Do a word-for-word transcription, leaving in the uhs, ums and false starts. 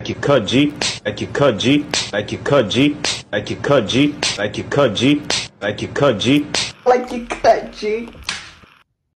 like you cut G, like you cut G, like you cut G, like you cut G, like you cut G, like you cut G, Like you cut G.